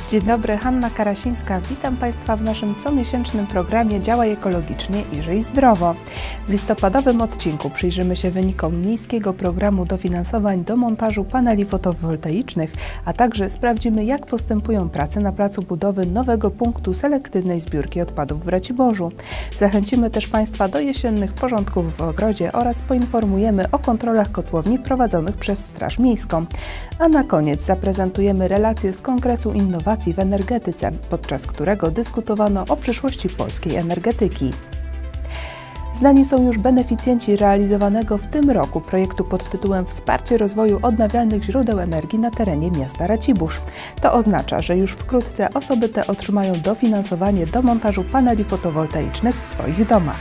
Dzień dobry, Hanna Karasińska. Witam Państwa w naszym comiesięcznym programie Działaj ekologicznie i żyj zdrowo. W listopadowym odcinku przyjrzymy się wynikom miejskiego programu dofinansowań do montażu paneli fotowoltaicznych, a także sprawdzimy, jak postępują prace na placu budowy nowego punktu selektywnej zbiórki odpadów w Raciborzu. Zachęcimy też Państwa do jesiennych porządków w ogrodzie oraz poinformujemy o kontrolach kotłowni prowadzonych przez Straż Miejską. A na koniec zaprezentujemy relacje z Kongresu Innowacji w energetyce, podczas którego dyskutowano o przyszłości polskiej energetyki. Znani są już beneficjenci realizowanego w tym roku projektu pod tytułem Wsparcie rozwoju odnawialnych źródeł energii na terenie miasta Racibórz. To oznacza, że już wkrótce osoby te otrzymają dofinansowanie do montażu paneli fotowoltaicznych w swoich domach.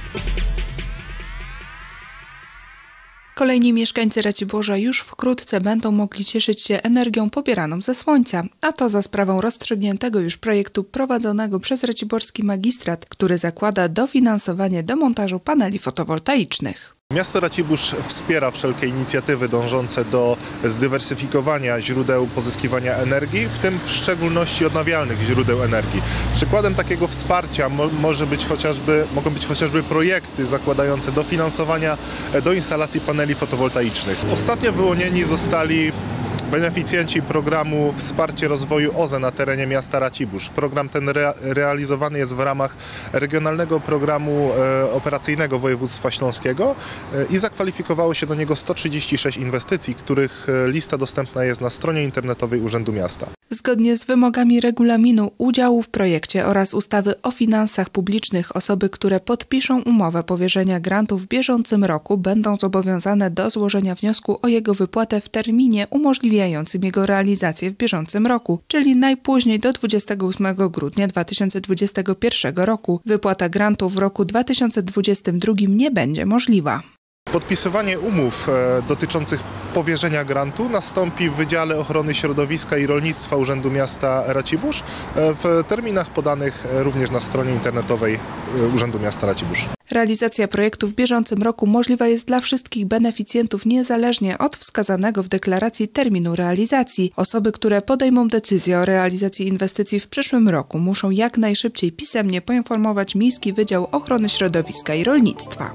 Kolejni mieszkańcy Raciborza już wkrótce będą mogli cieszyć się energią pobieraną ze słońca, a to za sprawą rozstrzygniętego już projektu prowadzonego przez raciborski magistrat, który zakłada dofinansowanie do montażu paneli fotowoltaicznych. Miasto Racibórz wspiera wszelkie inicjatywy dążące do zdywersyfikowania źródeł pozyskiwania energii, w tym w szczególności odnawialnych źródeł energii. Przykładem takiego wsparcia mogą być chociażby projekty zakładające dofinansowania do instalacji paneli fotowoltaicznych. Ostatnio wyłonieni zostali beneficjenci programu Wsparcie rozwoju OZE na terenie miasta Racibórz. Program ten realizowany jest w ramach Regionalnego Programu Operacyjnego Województwa Śląskiego i zakwalifikowało się do niego 136 inwestycji, których lista dostępna jest na stronie internetowej Urzędu Miasta. Zgodnie z wymogami regulaminu udziału w projekcie oraz ustawy o finansach publicznych osoby, które podpiszą umowę powierzenia grantu w bieżącym roku, będą zobowiązane do złożenia wniosku o jego wypłatę w terminie umożliwiającym jego realizację w bieżącym roku, czyli najpóźniej do 28 grudnia 2021 roku. Wypłata grantu w roku 2022 nie będzie możliwa. Podpisywanie umów dotyczących powierzenia grantu nastąpi w Wydziale Ochrony Środowiska i Rolnictwa Urzędu Miasta Racibórz w terminach podanych również na stronie internetowej Urzędu Miasta Racibórz. Realizacja projektu w bieżącym roku możliwa jest dla wszystkich beneficjentów niezależnie od wskazanego w deklaracji terminu realizacji. Osoby, które podejmą decyzję o realizacji inwestycji w przyszłym roku, muszą jak najszybciej pisemnie poinformować Miejski Wydział Ochrony Środowiska i Rolnictwa.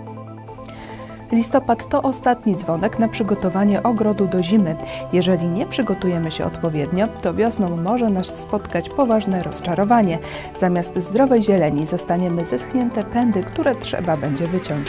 Listopad to ostatni dzwonek na przygotowanie ogrodu do zimy. Jeżeli nie przygotujemy się odpowiednio, to wiosną może nas spotkać poważne rozczarowanie. Zamiast zdrowej zieleni zastaniemy zeschnięte pędy, które trzeba będzie wyciąć.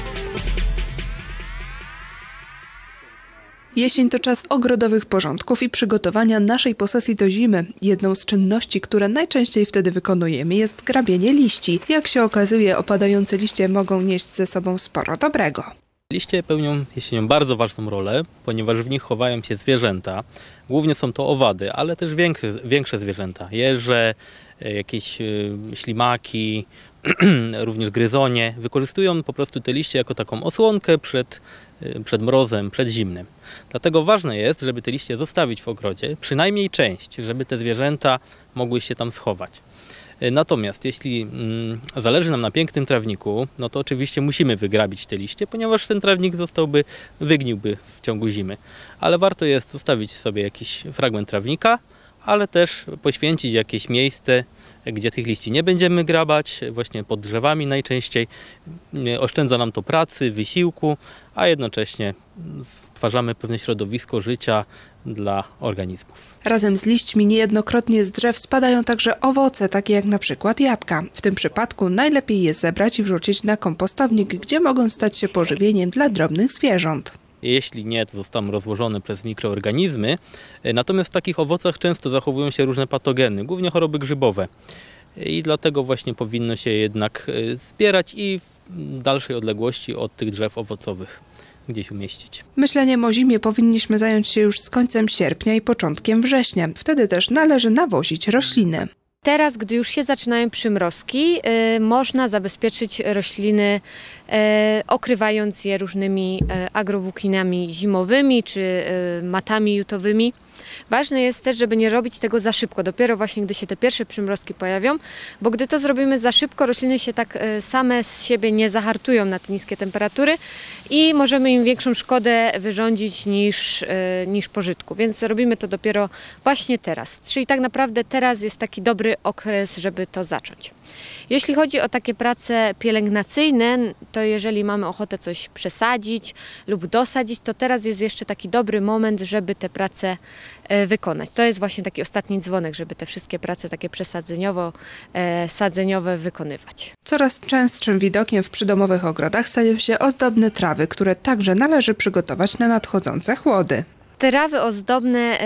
Jesień to czas ogrodowych porządków i przygotowania naszej posesji do zimy. Jedną z czynności, które najczęściej wtedy wykonujemy, jest grabienie liści. Jak się okazuje, opadające liście mogą nieść ze sobą sporo dobrego. Liście pełnią jesienią bardzo ważną rolę, ponieważ w nich chowają się zwierzęta. Głównie są to owady, ale też większe zwierzęta. Jeże, jakieś ślimaki, również gryzonie. Wykorzystują po prostu te liście jako taką osłonkę przed mrozem, przed zimnem. Dlatego ważne jest, żeby te liście zostawić w ogrodzie, przynajmniej część, żeby te zwierzęta mogły się tam schować. Natomiast jeśli zależy nam na pięknym trawniku, no to oczywiście musimy wygrabić te liście, ponieważ ten trawnik wygniłby w ciągu zimy. Ale warto jest zostawić sobie jakiś fragment trawnika, ale też poświęcić jakieś miejsce, gdzie tych liści nie będziemy grabać, właśnie pod drzewami najczęściej. Oszczędza nam to pracy, wysiłku, a jednocześnie stwarzamy pewne środowisko życia dla organizmów. Razem z liśćmi niejednokrotnie z drzew spadają także owoce, takie jak na przykład jabłka. W tym przypadku najlepiej je zebrać i wrzucić na kompostownik, gdzie mogą stać się pożywieniem dla drobnych zwierząt. Jeśli nie, to zostaną rozłożone przez mikroorganizmy. Natomiast w takich owocach często zachowują się różne patogeny, głównie choroby grzybowe. I dlatego właśnie powinno się jednak zbierać i w dalszej odległości od tych drzew owocowych gdzieś umieścić. Myśleniem o zimie powinniśmy zająć się już z końcem sierpnia i początkiem września. Wtedy też należy nawozić rośliny. Teraz, gdy już się zaczynają przymrozki, można zabezpieczyć rośliny, okrywając je różnymi agrowłókninami zimowymi czy matami jutowymi. Ważne jest też, żeby nie robić tego za szybko, dopiero właśnie gdy się te pierwsze przymrozki pojawią, bo gdy to zrobimy za szybko, rośliny się tak same z siebie nie zahartują na te niskie temperatury i możemy im większą szkodę wyrządzić niż pożytku, więc robimy to dopiero właśnie teraz. Czyli tak naprawdę teraz jest taki dobry okres, żeby to zacząć. Jeśli chodzi o takie prace pielęgnacyjne, to jeżeli mamy ochotę coś przesadzić lub dosadzić, to teraz jest jeszcze taki dobry moment, żeby te prace wykonać. To jest właśnie taki ostatni dzwonek, żeby te wszystkie prace takie przesadzeniowo-sadzeniowe wykonywać. Coraz częstszym widokiem w przydomowych ogrodach stają się ozdobne trawy, które także należy przygotować na nadchodzące chłody. Trawy ozdobne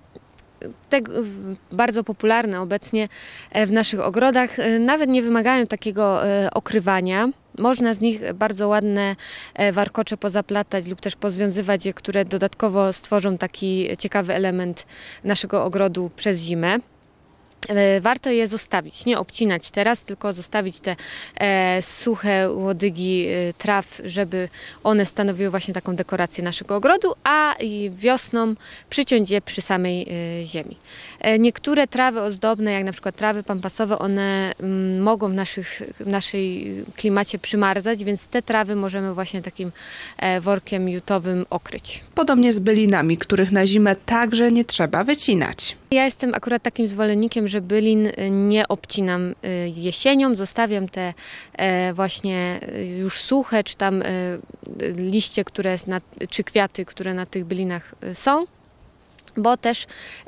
bardzo popularne obecnie w naszych ogrodach, nawet nie wymagają takiego okrywania. Można z nich bardzo ładne warkocze pozaplatać lub też pozwiązywać je, które dodatkowo stworzą taki ciekawy element naszego ogrodu przez zimę. Warto je zostawić, nie obcinać teraz, tylko zostawić te suche łodygi traw, żeby one stanowiły właśnie taką dekorację naszego ogrodu, a wiosną przyciąć je przy samej ziemi. Niektóre trawy ozdobne, jak na przykład trawy pampasowe, one mogą w naszej klimacie przymarzać, więc te trawy możemy właśnie takim workiem jutowym okryć. Podobnie z bylinami, których na zimę także nie trzeba wycinać. Ja jestem akurat takim zwolennikiem, że bylin nie obcinam jesienią, zostawiam te właśnie już suche, czy tam liście, czy kwiaty, które na tych bylinach są, bo też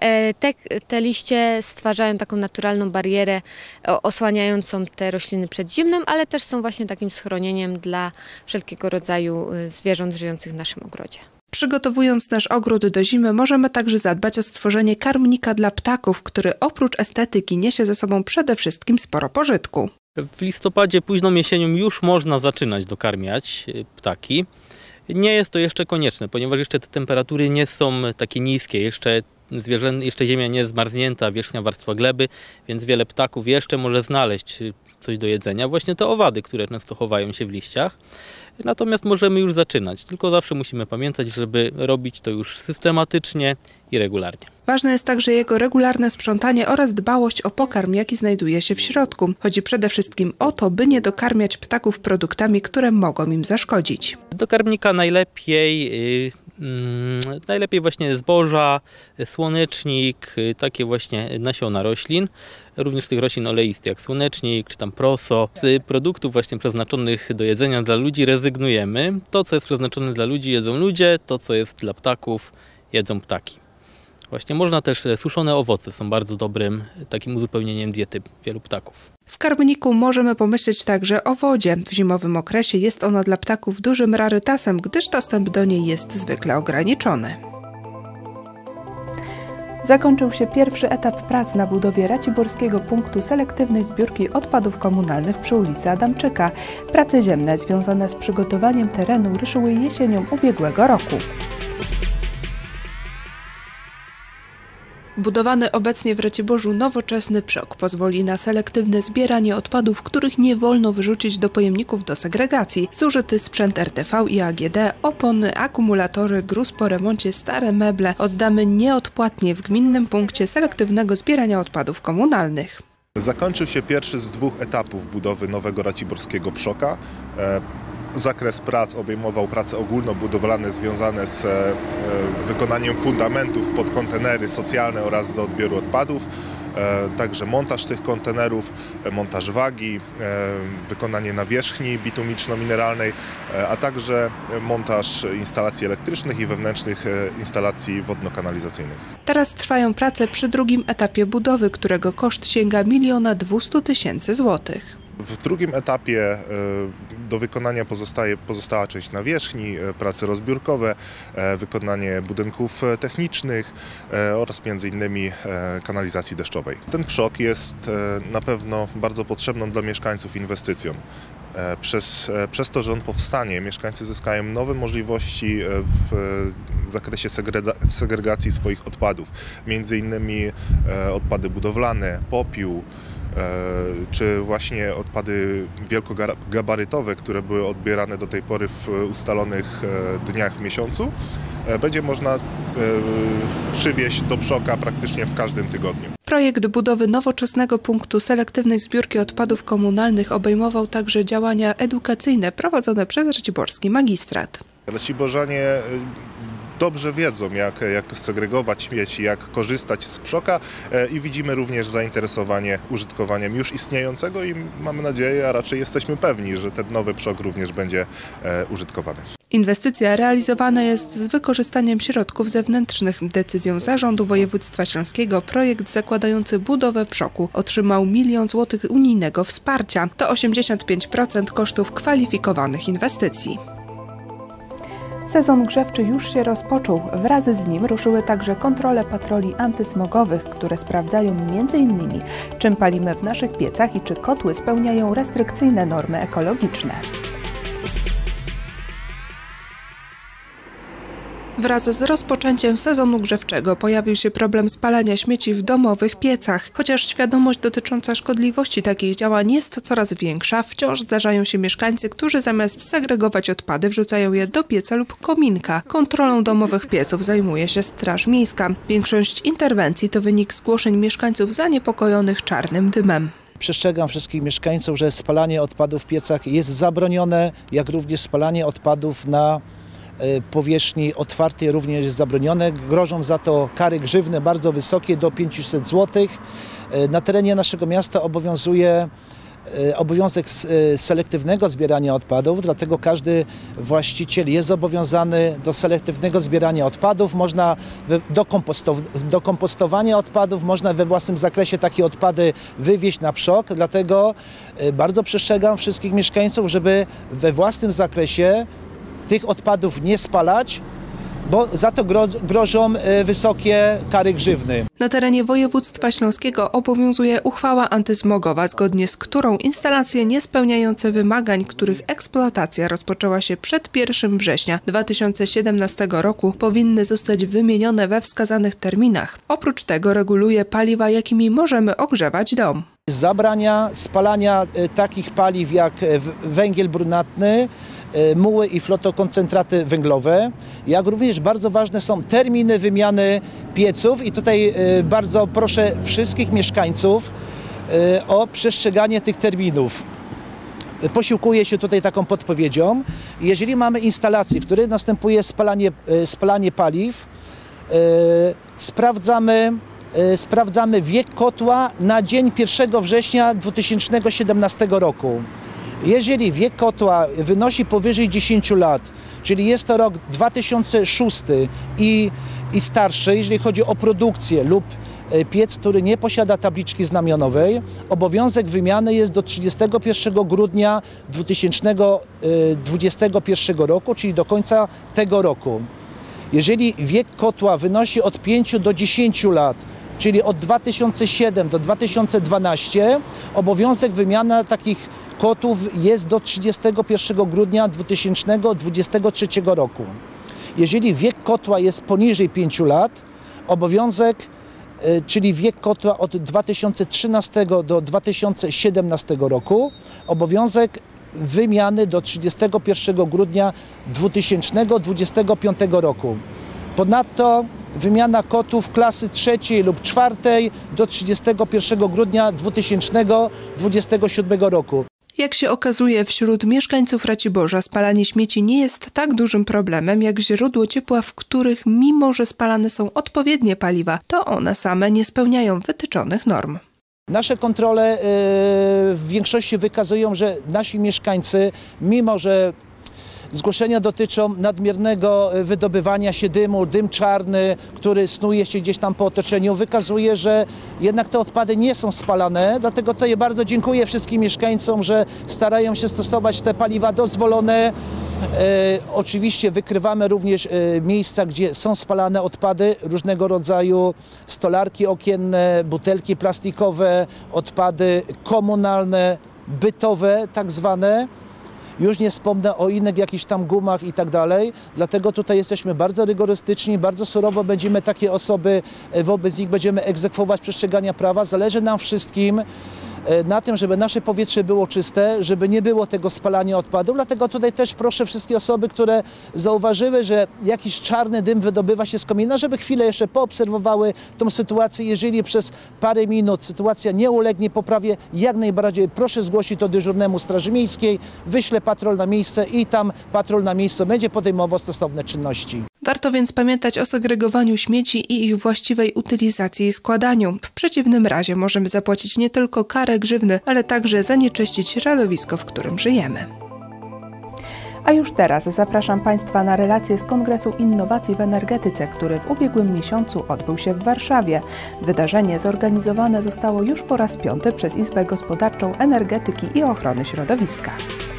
te liście stwarzają taką naturalną barierę osłaniającą te rośliny przed zimnem, ale też są właśnie takim schronieniem dla wszelkiego rodzaju zwierząt żyjących w naszym ogrodzie. Przygotowując nasz ogród do zimy, możemy także zadbać o stworzenie karmnika dla ptaków, który oprócz estetyki niesie ze sobą przede wszystkim sporo pożytku. W listopadzie, późną jesienią już można zaczynać dokarmiać ptaki. Nie jest to jeszcze konieczne, ponieważ jeszcze te temperatury nie są takie niskie, jeszcze ziemia nie jest zmarznięta, wierzchnia warstwa gleby, więc wiele ptaków jeszcze może znaleźć coś do jedzenia. Właśnie te owady, które często chowają się w liściach. Natomiast możemy już zaczynać, tylko zawsze musimy pamiętać, żeby robić to już systematycznie i regularnie. Ważne jest także jego regularne sprzątanie oraz dbałość o pokarm, jaki znajduje się w środku. Chodzi przede wszystkim o to, by nie dokarmiać ptaków produktami, które mogą im zaszkodzić. Do karmnika najlepiej właśnie zboża, słonecznik, takie właśnie nasiona roślin, również tych roślin oleistych jak słonecznik czy tam proso. Z produktów właśnie przeznaczonych do jedzenia dla ludzi rezygnujemy. To, co jest przeznaczone dla ludzi, jedzą ludzie, to, co jest dla ptaków, jedzą ptaki. Właśnie można też, suszone owoce są bardzo dobrym takim uzupełnieniem diety wielu ptaków. W karmniku możemy pomyśleć także o wodzie. W zimowym okresie jest ona dla ptaków dużym rarytasem, gdyż dostęp do niej jest zwykle ograniczony. Zakończył się pierwszy etap prac na budowie raciborskiego punktu selektywnej zbiórki odpadów komunalnych przy ulicy Adamczyka. Prace ziemne związane z przygotowaniem terenu ruszyły jesienią ubiegłego roku. Budowany obecnie w Raciborzu nowoczesny przok pozwoli na selektywne zbieranie odpadów, których nie wolno wyrzucić do pojemników do segregacji. Zużyty sprzęt RTV i AGD, opony, akumulatory, gruz po remoncie, stare meble oddamy nieodpłatnie w gminnym punkcie selektywnego zbierania odpadów komunalnych. Zakończył się pierwszy z 2 etapów budowy nowego raciborskiego przoka. Zakres prac obejmował prace ogólnobudowlane związane z wykonaniem fundamentów pod kontenery socjalne oraz do odbioru odpadów, także montaż tych kontenerów, montaż wagi, wykonanie nawierzchni bitumiczno-mineralnej, a także montaż instalacji elektrycznych i wewnętrznych instalacji wodno-kanalizacyjnych. Teraz trwają prace przy drugim etapie budowy, którego koszt sięga 1 200 000 złotych. W drugim etapie do wykonania pozostała część nawierzchni, prace rozbiórkowe, wykonanie budynków technicznych oraz m.in. kanalizacji deszczowej. Ten przok jest na pewno bardzo potrzebną dla mieszkańców inwestycją. Przez to, że on powstanie, mieszkańcy zyskają nowe możliwości w zakresie segregacji swoich odpadów, m.in. odpady budowlane, popiół, czy właśnie odpady wielkogabarytowe, które były odbierane do tej pory w ustalonych dniach w miesiącu, będzie można przywieźć do Przoka praktycznie w każdym tygodniu. Projekt budowy nowoczesnego punktu selektywnej zbiórki odpadów komunalnych obejmował także działania edukacyjne prowadzone przez raciborski magistrat. Raciborzanie dobrze wiedzą, jak segregować śmieci, jak korzystać z Przoka i widzimy również zainteresowanie użytkowaniem już istniejącego i mamy nadzieję, a raczej jesteśmy pewni, że ten nowy Przok również będzie użytkowany. Inwestycja realizowana jest z wykorzystaniem środków zewnętrznych. Decyzją Zarządu Województwa Śląskiego projekt zakładający budowę Przoku otrzymał 1 000 000 złotych unijnego wsparcia. To 85% kosztów kwalifikowanych inwestycji. Sezon grzewczy już się rozpoczął. Wraz z nim ruszyły także kontrole patroli antysmogowych, które sprawdzają m.in. czym palimy w naszych piecach i czy kotły spełniają restrykcyjne normy ekologiczne. Wraz z rozpoczęciem sezonu grzewczego pojawił się problem spalania śmieci w domowych piecach. Chociaż świadomość dotycząca szkodliwości takich działań jest coraz większa, wciąż zdarzają się mieszkańcy, którzy zamiast segregować odpady wrzucają je do pieca lub kominka. Kontrolą domowych pieców zajmuje się Straż Miejska. Większość interwencji to wynik zgłoszeń mieszkańców zaniepokojonych czarnym dymem. Przestrzegam wszystkich mieszkańców, że spalanie odpadów w piecach jest zabronione, jak również spalanie odpadów na powierzchni otwartej również jest zabronione. Grożą za to kary grzywne bardzo wysokie, do 500 zł. Na terenie naszego miasta obowiązuje obowiązek selektywnego zbierania odpadów, dlatego każdy właściciel jest zobowiązany do selektywnego zbierania odpadów. Można do kompostowania odpadów, można we własnym zakresie takie odpady wywieźć na Przok, dlatego bardzo przestrzegam wszystkich mieszkańców, żeby we własnym zakresie tych odpadów nie spalać, bo za to grożą wysokie kary grzywny. Na terenie województwa śląskiego obowiązuje uchwała antysmogowa, zgodnie z którą instalacje niespełniające wymagań, których eksploatacja rozpoczęła się przed 1 września 2017 roku, powinny zostać wymienione we wskazanych terminach. Oprócz tego reguluje paliwa, jakimi możemy ogrzewać dom. Zabrania spalania takich paliw jak węgiel brunatny, muły i flotokoncentraty węglowe, jak również bardzo ważne są terminy wymiany pieców i tutaj bardzo proszę wszystkich mieszkańców o przestrzeganie tych terminów. Posiłkuję się tutaj taką podpowiedzią. Jeżeli mamy instalację, w której następuje spalanie paliw, sprawdzamy wiek kotła na dzień 1 września 2017 roku. Jeżeli wiek kotła wynosi powyżej 10 lat, czyli jest to rok 2006 i starszy, jeżeli chodzi o produkcję lub piec, który nie posiada tabliczki znamionowej, obowiązek wymiany jest do 31 grudnia 2021 roku, czyli do końca tego roku. Jeżeli wiek kotła wynosi od 5 do 10 lat, czyli od 2007 do 2012, obowiązek wymiany takich kotłów jest do 31 grudnia 2023 roku. Jeżeli wiek kotła jest poniżej 5 lat, obowiązek, czyli wiek kotła od 2013 do 2017 roku, obowiązek wymiany do 31 grudnia 2025 roku. Ponadto wymiana kotłów klasy 3 lub 4 do 31 grudnia 2027 roku. Jak się okazuje, wśród mieszkańców Raciborza spalanie śmieci nie jest tak dużym problemem jak źródło ciepła, w których mimo że spalane są odpowiednie paliwa, to one same nie spełniają wytyczonych norm. Nasze kontrole w większości wykazują, że nasi mieszkańcy, mimo że zgłoszenia dotyczą nadmiernego wydobywania się dymu, dym czarny, który snuje się gdzieś tam po otoczeniu, wykazuje, że jednak te odpady nie są spalane. Dlatego tutaj bardzo dziękuję wszystkim mieszkańcom, że starają się stosować te paliwa dozwolone. Oczywiście wykrywamy również miejsca, gdzie są spalane odpady różnego rodzaju, stolarki okienne, butelki plastikowe, odpady komunalne, bytowe tak zwane. Już nie wspomnę o innych jakichś tam gumach i tak dalej. Dlatego tutaj jesteśmy bardzo rygorystyczni, bardzo surowo będziemy takie osoby, wobec nich będziemy egzekwować przestrzegania prawa. Zależy nam wszystkim na tym, żeby nasze powietrze było czyste, żeby nie było tego spalania odpadów. Dlatego tutaj też proszę wszystkie osoby, które zauważyły, że jakiś czarny dym wydobywa się z komina, żeby chwilę jeszcze poobserwowały tą sytuację. Jeżeli przez parę minut sytuacja nie ulegnie poprawie, jak najbardziej proszę zgłosić to dyżurnemu Straży Miejskiej, wyślę patrol na miejsce i tam patrol na miejscu będzie podejmował stosowne czynności. Warto więc pamiętać o segregowaniu śmieci i ich właściwej utylizacji i składaniu. W przeciwnym razie możemy zapłacić nie tylko karę grzywny, ale także zanieczyścić środowisko, w którym żyjemy. A już teraz zapraszam Państwa na relację z Kongresu Innowacji w Energetyce, który w ubiegłym miesiącu odbył się w Warszawie. Wydarzenie zorganizowane zostało już po raz 5. przez Izbę Gospodarczą Energetyki i Ochrony Środowiska.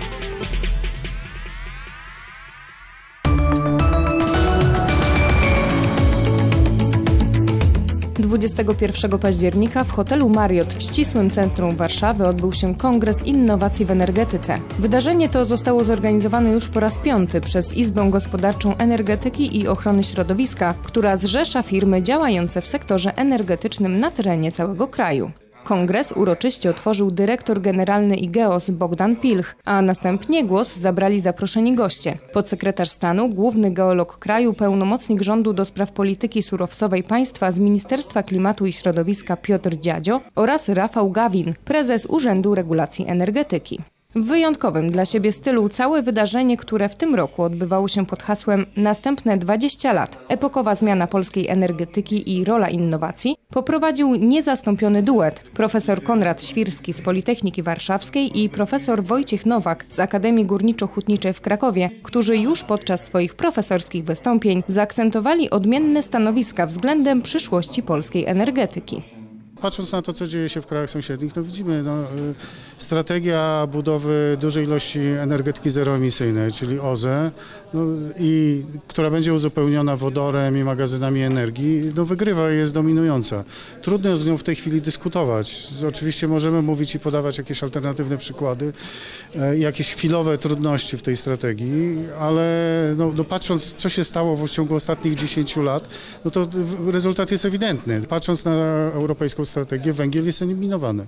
21 października w hotelu Marriott w ścisłym centrum Warszawy odbył się Kongres Innowacji w Energetyce. Wydarzenie to zostało zorganizowane już po raz 5. przez Izbę Gospodarczą Energetyki i Ochrony Środowiska, która zrzesza firmy działające w sektorze energetycznym na terenie całego kraju. Kongres uroczyście otworzył dyrektor generalny IGEOS Bogdan Pilch, a następnie głos zabrali zaproszeni goście. Podsekretarz stanu, główny geolog kraju, pełnomocnik rządu do spraw polityki surowcowej państwa z Ministerstwa Klimatu i Środowiska Piotr Dziadzio oraz Rafał Gawin, prezes Urzędu Regulacji Energetyki. W wyjątkowym dla siebie stylu całe wydarzenie, które w tym roku odbywało się pod hasłem Następne 20 lat – epokowa zmiana polskiej energetyki i rola innowacji, poprowadził niezastąpiony duet profesor Konrad Świrski z Politechniki Warszawskiej i profesor Wojciech Nowak z Akademii Górniczo-Hutniczej w Krakowie, którzy już podczas swoich profesorskich wystąpień zaakcentowali odmienne stanowiska względem przyszłości polskiej energetyki. Patrząc na to, co dzieje się w krajach sąsiednich, to widzimy strategia budowy dużej ilości energetyki zeroemisyjnej, czyli OZE, i która będzie uzupełniona wodorem i magazynami energii, wygrywa i jest dominująca. Trudno z nią w tej chwili dyskutować. Oczywiście możemy mówić i podawać jakieś alternatywne przykłady, jakieś chwilowe trudności w tej strategii, ale patrząc, co się stało w ciągu ostatnich 10 lat, to rezultat jest ewidentny. Patrząc na europejską strategię, węgiel jest eliminowany.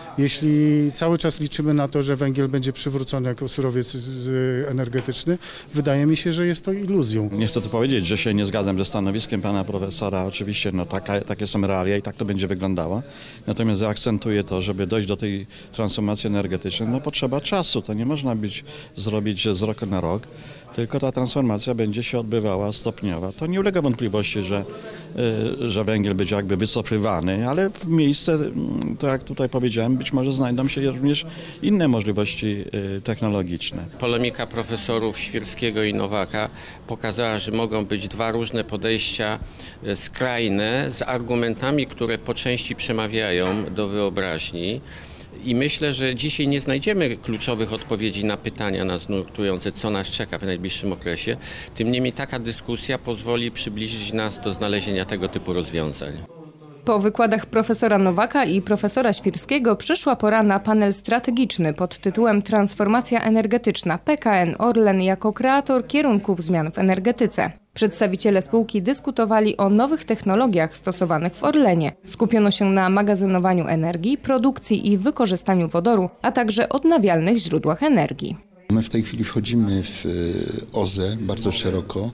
Jeśli cały czas liczymy na to, że węgiel będzie przywrócony jako surowiec energetyczny, wydaje mi się, że jest to iluzją. Nie chcę tu powiedzieć, że się nie zgadzam ze stanowiskiem pana profesora. Oczywiście takie są realia i tak to będzie wyglądało. Natomiast zaakcentuję to, żeby dojść do tej transformacji energetycznej, potrzeba czasu. To nie można zrobić z roku na rok. Tylko ta transformacja będzie się odbywała stopniowo. To nie ulega wątpliwości, że węgiel będzie jakby wycofywany, ale w miejsce, to jak tutaj powiedziałem, być może znajdą się również inne możliwości technologiczne. Polemika profesorów Świrskiego i Nowaka pokazała, że mogą być dwa różne podejścia skrajne z argumentami, które po części przemawiają do wyobraźni. I myślę, że dzisiaj nie znajdziemy kluczowych odpowiedzi na pytania nas nurtujące, co nas czeka w najbliższym okresie. Tym niemniej taka dyskusja pozwoli przybliżyć nas do znalezienia tego typu rozwiązań. Po wykładach profesora Nowaka i profesora Świrskiego przyszła pora na panel strategiczny pod tytułem Transformacja energetyczna PKN Orlen jako kreator kierunków zmian w energetyce. Przedstawiciele spółki dyskutowali o nowych technologiach stosowanych w Orlenie. Skupiono się na magazynowaniu energii, produkcji i wykorzystaniu wodoru, a także odnawialnych źródłach energii. My w tej chwili wchodzimy w OZE bardzo szeroko.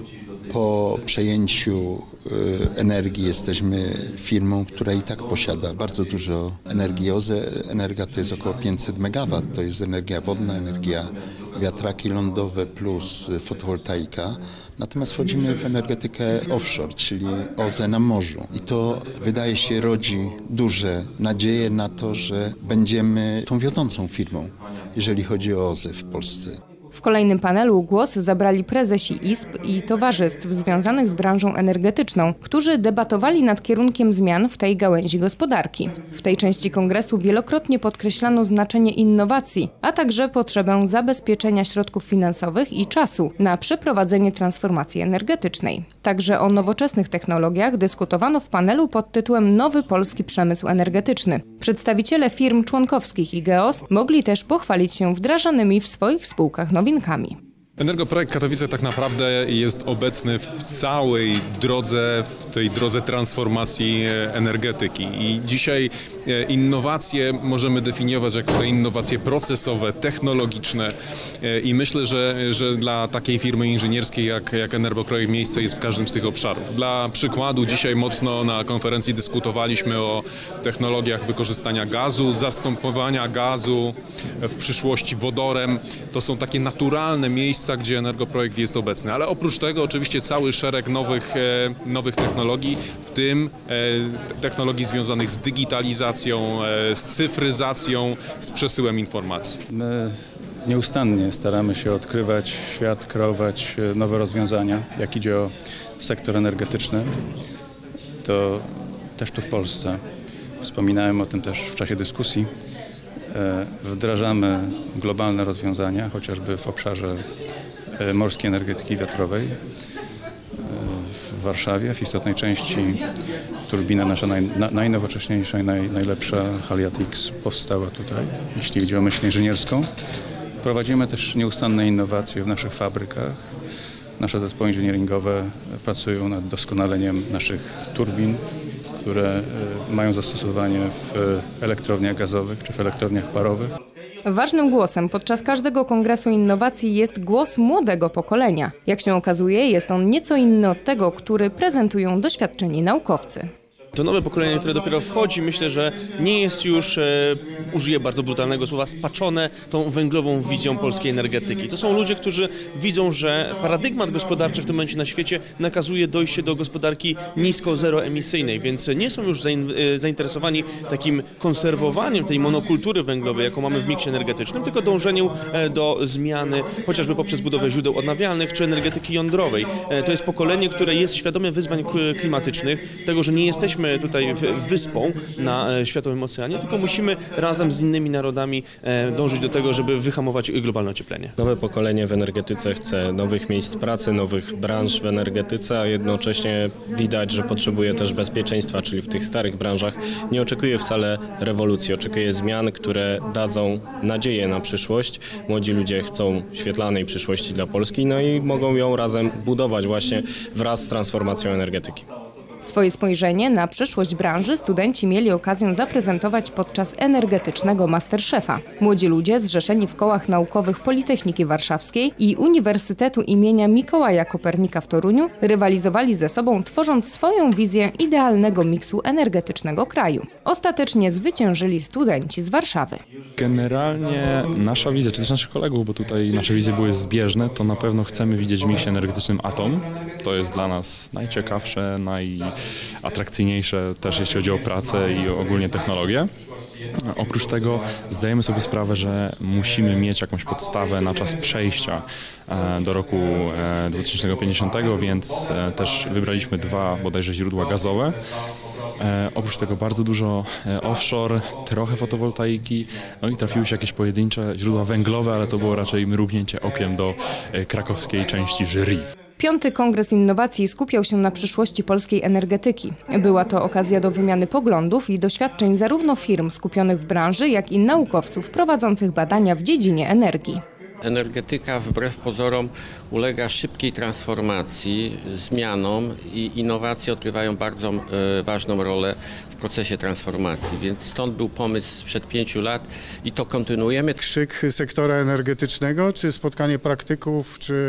Po przejęciu energii jesteśmy firmą, która i tak posiada bardzo dużo energii. OZE Energa to jest około 500 MW, to jest energia wodna, energia wiatraki lądowe plus fotowoltaika. Natomiast wchodzimy w energetykę offshore, czyli OZE na morzu. I to wydaje się rodzi duże nadzieje na to, że będziemy tą wiodącą firmą, jeżeli chodzi o OZE w Polsce. W kolejnym panelu głos zabrali prezesi izb i towarzystw związanych z branżą energetyczną, którzy debatowali nad kierunkiem zmian w tej gałęzi gospodarki. W tej części kongresu wielokrotnie podkreślano znaczenie innowacji, a także potrzebę zabezpieczenia środków finansowych i czasu na przeprowadzenie transformacji energetycznej. Także o nowoczesnych technologiach dyskutowano w panelu pod tytułem Nowy polski przemysł energetyczny. Przedstawiciele firm członkowskich IGEOS mogli też pochwalić się wdrażanymi w swoich spółkach nowinkami. Energoprojekt Katowice tak naprawdę jest obecny w całej drodze, w tej drodze transformacji energetyki. I dzisiaj innowacje możemy definiować jako te innowacje procesowe, technologiczne i myślę, że dla takiej firmy inżynierskiej jak Energoprojekt miejsce jest w każdym z tych obszarów. Dla przykładu dzisiaj mocno na konferencji dyskutowaliśmy o technologiach wykorzystania gazu, zastępowania gazu w przyszłości wodorem. To są takie naturalne miejsca, gdzie Energoprojekt jest obecny, ale oprócz tego oczywiście cały szereg nowych technologii, w tym technologii związanych z digitalizacją, z cyfryzacją, z przesyłem informacji. My nieustannie staramy się odkrywać świat, kreować nowe rozwiązania. Jak idzie o sektor energetyczny, to też tu w Polsce, wspominałem o tym też w czasie dyskusji, wdrażamy globalne rozwiązania, chociażby w obszarze morskiej energetyki wiatrowej. W Warszawie w istotnej części turbina nasza najnowocześniejsza i najlepsza Haliade-X powstała tutaj, jeśli chodzi o myśl inżynierską. Prowadzimy też nieustanne innowacje w naszych fabrykach. Nasze zespoły inżynieringowe pracują nad doskonaleniem naszych turbin, które mają zastosowanie w elektrowniach gazowych czy w elektrowniach parowych. Ważnym głosem podczas każdego kongresu innowacji jest głos młodego pokolenia. Jak się okazuje, jest on nieco inny od tego, który prezentują doświadczeni naukowcy. To nowe pokolenie, które dopiero wchodzi, myślę, że nie jest już, użyję bardzo brutalnego słowa, spaczone tą węglową wizją polskiej energetyki. To są ludzie, którzy widzą, że paradygmat gospodarczy w tym momencie na świecie nakazuje dojście do gospodarki nisko-zeroemisyjnej, więc nie są już zainteresowani takim konserwowaniem tej monokultury węglowej, jaką mamy w miksie energetycznym, tylko dążeniem do zmiany, chociażby poprzez budowę źródeł odnawialnych czy energetyki jądrowej. To jest pokolenie, które jest świadome wyzwań klimatycznych, tego, że nie jesteśmy tutaj wyspą na Światowym Oceanie, tylko musimy razem z innymi narodami dążyć do tego, żeby wyhamować globalne ocieplenie. Nowe pokolenie w energetyce chce nowych miejsc pracy, nowych branż w energetyce, a jednocześnie widać, że potrzebuje też bezpieczeństwa, czyli w tych starych branżach nie oczekuje wcale rewolucji, oczekuje zmian, które dadzą nadzieję na przyszłość. Młodzi ludzie chcą świetlanej przyszłości dla Polski, no i mogą ją razem budować właśnie wraz z transformacją energetyki. Swoje spojrzenie na przyszłość branży studenci mieli okazję zaprezentować podczas energetycznego Masterchefa. Młodzi ludzie zrzeszeni w kołach naukowych Politechniki Warszawskiej i Uniwersytetu imienia Mikołaja Kopernika w Toruniu rywalizowali ze sobą, tworząc swoją wizję idealnego miksu energetycznego kraju. Ostatecznie zwyciężyli studenci z Warszawy. Generalnie nasza wizja, czy też naszych kolegów, bo tutaj nasze wizje były zbieżne, to na pewno chcemy widzieć w miksie energetycznym atom. To jest dla nas najciekawsze, najatrakcyjniejsze też jeśli chodzi o pracę i ogólnie technologię. Oprócz tego zdajemy sobie sprawę, że musimy mieć jakąś podstawę na czas przejścia do roku 2050, więc też wybraliśmy 2 bodajże źródła gazowe. Oprócz tego bardzo dużo offshore, trochę fotowoltaiki, no i trafiły się jakieś pojedyncze źródła węglowe, ale to było raczej mrugnięcie okiem do krakowskiej części jury. 5. Kongres Innowacji skupiał się na przyszłości polskiej energetyki. Była to okazja do wymiany poglądów i doświadczeń zarówno firm skupionych w branży, jak i naukowców prowadzących badania w dziedzinie energii. Energetyka wbrew pozorom ulega szybkiej transformacji, zmianom i innowacje odgrywają bardzo ważną rolę w procesie transformacji, więc stąd był pomysł sprzed 5 lat i to kontynuujemy. Krzyk sektora energetycznego, czy spotkanie praktyków, czy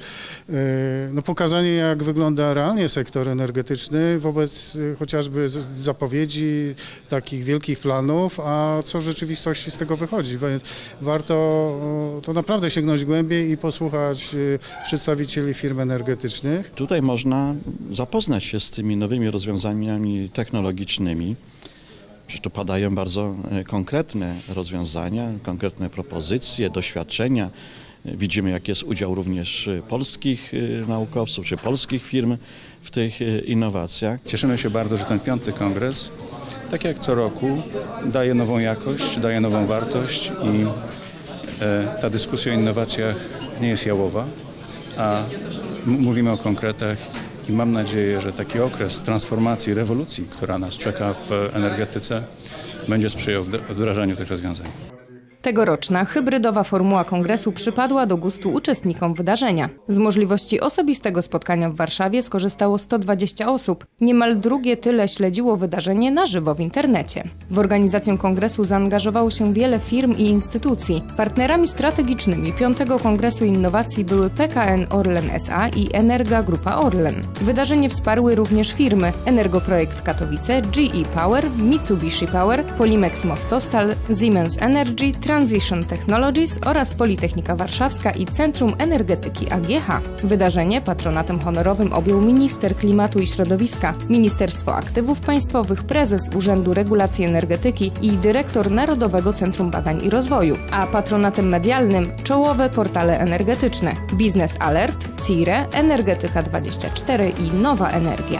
pokazanie, jak wygląda realnie sektor energetyczny wobec chociażby zapowiedzi takich wielkich planów, a co w rzeczywistości z tego wychodzi. Warto to naprawdę sięgnąć głębiej i posłuchać przedstawicieli firm energetycznych. Tutaj można zapoznać się z tymi nowymi rozwiązaniami technologicznymi. Przecież tu padają bardzo konkretne rozwiązania, konkretne propozycje, doświadczenia. Widzimy, jaki jest udział również polskich naukowców czy polskich firm w tych innowacjach. Cieszymy się bardzo, że ten 5. kongres, tak jak co roku, daje nową jakość, daje nową wartość i ta dyskusja o innowacjach nie jest jałowa, a mówimy o konkretach i mam nadzieję, że taki okres transformacji, rewolucji, która nas czeka w energetyce, będzie sprzyjał wdrażaniu tych rozwiązań. Tegoroczna hybrydowa formuła kongresu przypadła do gustu uczestnikom wydarzenia. Z możliwości osobistego spotkania w Warszawie skorzystało 120 osób. Niemal drugie tyle śledziło wydarzenie na żywo w internecie. W organizację kongresu zaangażowało się wiele firm i instytucji. Partnerami strategicznymi 5. Kongresu Innowacji były PKN Orlen SA i Energa Grupa Orlen. Wydarzenie wsparły również firmy Energoprojekt Katowice, GE Power, Mitsubishi Power, Polimex Mostostal, Siemens Energy, Transition Technologies oraz Politechnika Warszawska i Centrum Energetyki AGH. Wydarzenie patronatem honorowym objął minister klimatu i środowiska, Ministerstwo Aktywów Państwowych, prezes Urzędu Regulacji Energetyki i dyrektor Narodowego Centrum Badań i Rozwoju, a patronatem medialnym czołowe portale energetyczne Biznes Alert, CIRE, Energetyka24 i Nowa Energia.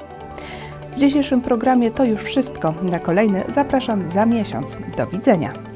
W dzisiejszym programie to już wszystko. Na kolejny zapraszam za miesiąc. Do widzenia.